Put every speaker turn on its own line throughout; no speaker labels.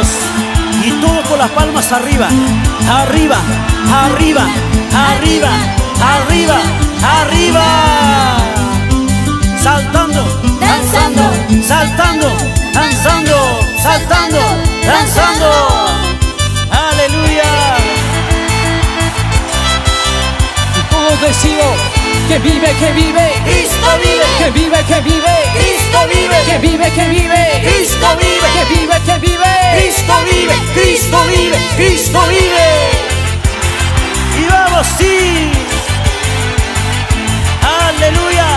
manos y todo con las palmas arriba, arriba, arriba, arriba, arriba, arriba. Saltando,
danzando,
saltando, danzando, saltando, danzando. Aleluya.
Y todos decimos que vive, que vive,
Cristo vive,
que vive, que vive,
Cristo vive,
que vive, que vive,
Cristo vive,
que vive, que vive.
Cristo vive, Cristo vive, Cristo vive. Y vamos, sí. Aleluya.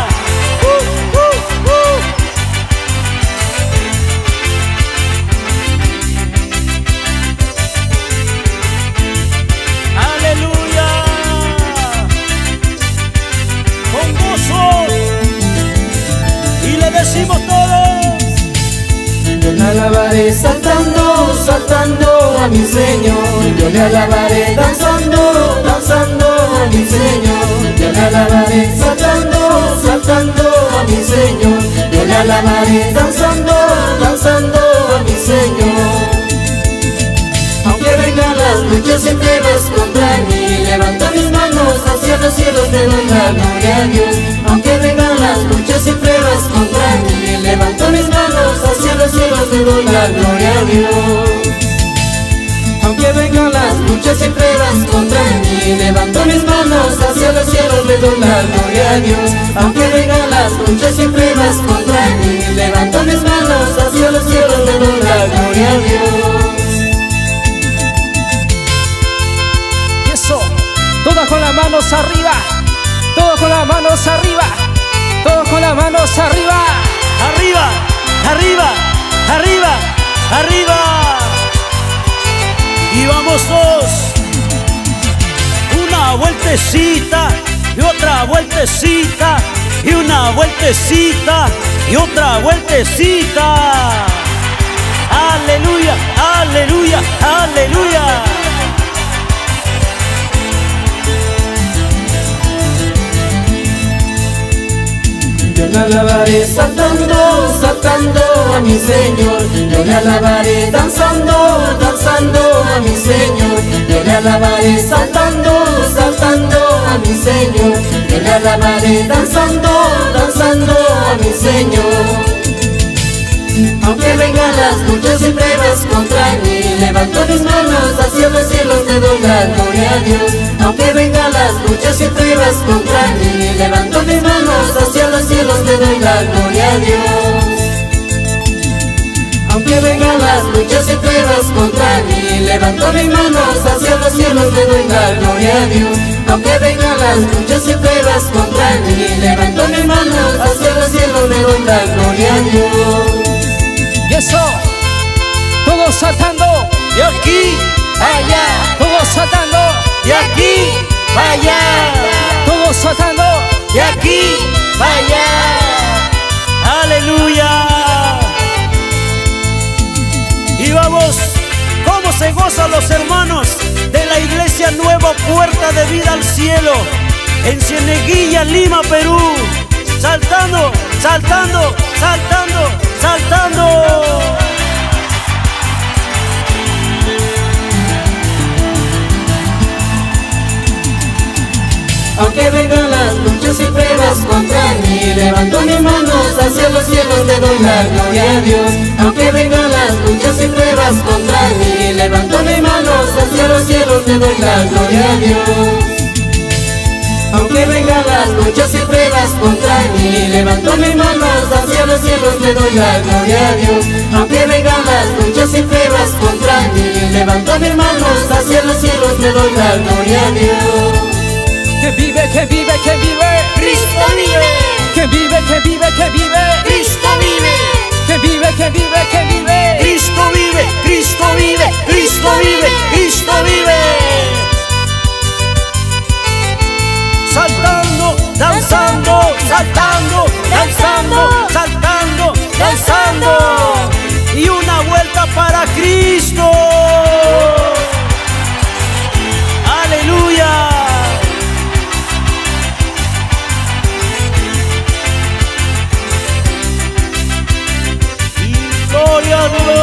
Aleluya. Con gozo. Y le decimos todos:
yo le alabaré saltando, saltando a mi Señor. Yo le alabaré danzando, danzando a mi Señor. Yo le alabaré saltando, saltando a mi Señor. Yo le alabaré danzando, danzando a mi Señor. Aunque vengan las luchas y pruebas contra mí, levanto mis manos hacia los cielos, le doy la gloria a Dios. Aunque vengan las luchas y pruebas contra mí, levanto mis manos hacia los cielos, le doy la gloria a Dios. Aunque vengan las luchas y pruebas contra mí, levanto mis manos hacia los cielos, le doy la gloria a Dios. Aunque vengan las luchas y pruebas contra mí, levanto mis manos hacia los cielos, le doy la gloria a Dios.
Y eso, todas con las manos arriba, todos con las manos arriba, todos con las manos arriba.
arriba, arriba, arriba, arriba. Y vamos todos. Una vueltecita y otra vueltecita y una vueltecita y otra vueltecita. Aleluya, aleluya, aleluya.
Yo le alabaré saltando, saltando a mi Señor. Yo le alabaré danzando, danzando a mi Señor. Yo le alabaré saltando, saltando a mi Señor. Yo le alabaré danzando, danzando a mi Señor. Aunque vengan las luchas y pruebas contra mí, levanto mis manos hacia los cielos, le doy la gloria a Dios. Aunque vengan las luchas y pruebas contra mí, levanto mis manos hacia los cielos, le doy la gloria a Dios. Aunque vengan las luchas y pruebas contra mí, levanto mis manos hacia los cielos, le doy la gloria a Dios. Aunque vengan las luchas y pruebas contra mí, levanto mis manos hacia los cielos, le doy la gloria a Dios.
Y eso, todos saltando,
De aquí para allá,
todos saltando,
de aquí para allá,
todos saltando.
de aquí para allá. Aleluya. Y vamos, ¿cómo se gozan los hermanos de la iglesia Nueva Puerta de Vida al Cielo en Cieneguilla, Lima, Perú? Saltando, saltando, saltando, saltando.
Aunque vengan las luchas y pruebas contra mí, levanto mis manos hacia los cielos, le doy la gloria a Dios. Aunque vengan las luchas y pruebas contra mí, levanto mis manos hacia los cielos, le doy la gloria a Dios. Aunque vengan las luchas y pruebas contra mí, levanto mis manos hacia los cielos, le doy la gloria a Dios. Aunque vengan las luchas y pruebas contra mí, levanto mis manos hacia los cielos, le doy la gloria a Dios.
Que vive, que vive, que vive,
Cristo vive,
que vive, que vive, que vive,
Cristo vive,
que vive, que vive, que vive.
Cristo vive, Cristo vive, Cristo vive, Cristo vive. Saltando, danzando, saltando, danzando, saltando, danzando. Y una vuelta para Cristo. Aleluya. Y gloria a Dios.